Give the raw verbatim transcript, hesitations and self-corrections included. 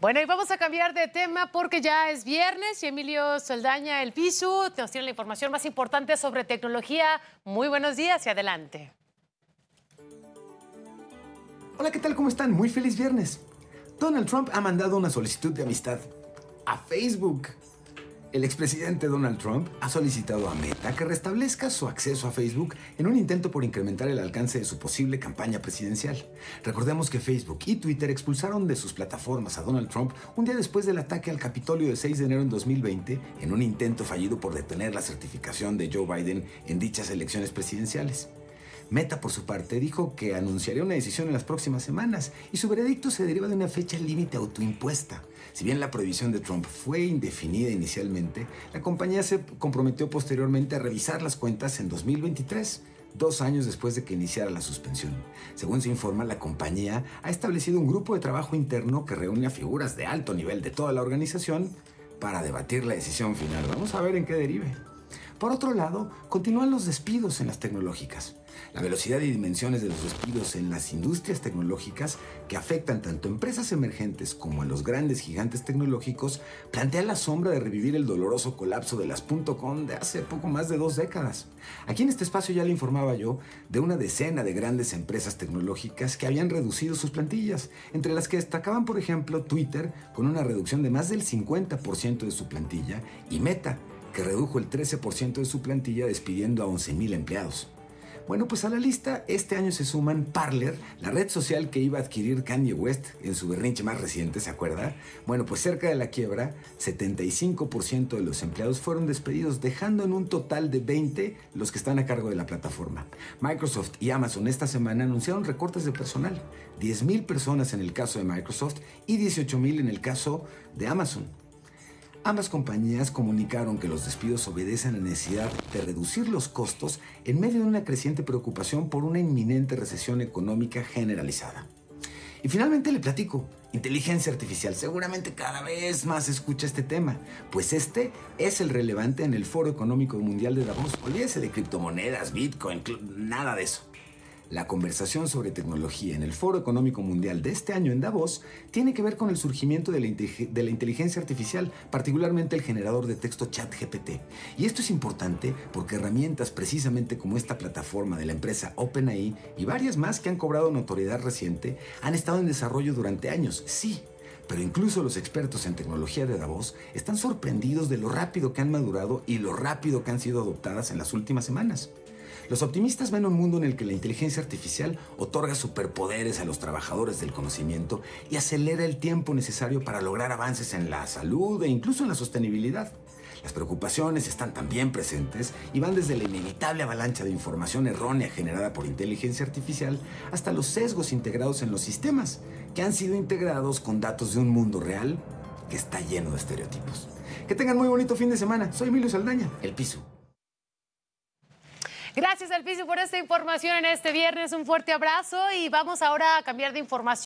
Bueno, y vamos a cambiar de tema porque ya es viernes y Emilio Saldaña, El Pisu, nos tiene la información más importante sobre tecnología. Muy buenos días y adelante. Hola, ¿qué tal? ¿Cómo están? Muy feliz viernes. Donald Trump ha mandado una solicitud de amistad a Facebook. El expresidente Donald Trump ha solicitado a Meta que restablezca su acceso a Facebook en un intento por incrementar el alcance de su posible campaña presidencial. Recordemos que Facebook y Twitter expulsaron de sus plataformas a Donald Trump un día después del ataque al Capitolio del seis de enero en dos mil veinte en un intento fallido por detener la certificación de Joe Biden en dichas elecciones presidenciales. Meta, por su parte, dijo que anunciaría una decisión en las próximas semanas y su veredicto se deriva de una fecha límite autoimpuesta. Si bien la prohibición de Trump fue indefinida inicialmente, la compañía se comprometió posteriormente a revisar las cuentas en dos mil veintitrés, dos años después de que iniciara la suspensión. Según se informa, la compañía ha establecido un grupo de trabajo interno que reúne a figuras de alto nivel de toda la organización para debatir la decisión final. Vamos a ver en qué derive. Por otro lado, continúan los despidos en las tecnológicas. La velocidad y dimensiones de los despidos en las industrias tecnológicas, que afectan tanto a empresas emergentes como a los grandes gigantes tecnológicos, plantean la sombra de revivir el doloroso colapso de las .com de hace poco más de dos décadas. Aquí en este espacio ya le informaba yo de una decena de grandes empresas tecnológicas que habían reducido sus plantillas, entre las que destacaban, por ejemplo, Twitter, con una reducción de más del cincuenta por ciento de su plantilla, y Meta, que redujo el trece por ciento de su plantilla despidiendo a once mil empleados. Bueno, pues a la lista este año se suman Parler, la red social que iba a adquirir Kanye West en su berrinche más reciente, ¿se acuerda? Bueno, pues cerca de la quiebra, setenta y cinco por ciento de los empleados fueron despedidos, dejando en un total de veinte los que están a cargo de la plataforma. Microsoft y Amazon esta semana anunciaron recortes de personal, diez mil personas en el caso de Microsoft y dieciocho mil en el caso de Amazon. Ambas compañías comunicaron que los despidos obedecen a la necesidad de reducir los costos en medio de una creciente preocupación por una inminente recesión económica generalizada. Y finalmente le platico, inteligencia artificial. Seguramente cada vez más se escucha este tema, pues este es el relevante en el Foro Económico Mundial de Davos. Olvídese de criptomonedas, Bitcoin, nada de eso. La conversación sobre tecnología en el Foro Económico Mundial de este año en Davos tiene que ver con el surgimiento de la, de la inteligencia artificial, particularmente el generador de texto ChatGPT. Y esto es importante porque herramientas precisamente como esta plataforma de la empresa OpenAI y varias más que han cobrado notoriedad reciente han estado en desarrollo durante años, sí. Pero incluso los expertos en tecnología de Davos están sorprendidos de lo rápido que han madurado y lo rápido que han sido adoptadas en las últimas semanas. Los optimistas ven un mundo en el que la inteligencia artificial otorga superpoderes a los trabajadores del conocimiento y acelera el tiempo necesario para lograr avances en la salud e incluso en la sostenibilidad. Las preocupaciones están también presentes y van desde la inevitable avalancha de información errónea generada por inteligencia artificial hasta los sesgos integrados en los sistemas, que han sido integrados con datos de un mundo real que está lleno de estereotipos. Que tengan muy bonito fin de semana. Soy Emilio Saldaña, El Pisu. Gracias, El Pisu, por esta información en este viernes. Un fuerte abrazo y vamos ahora a cambiar de información.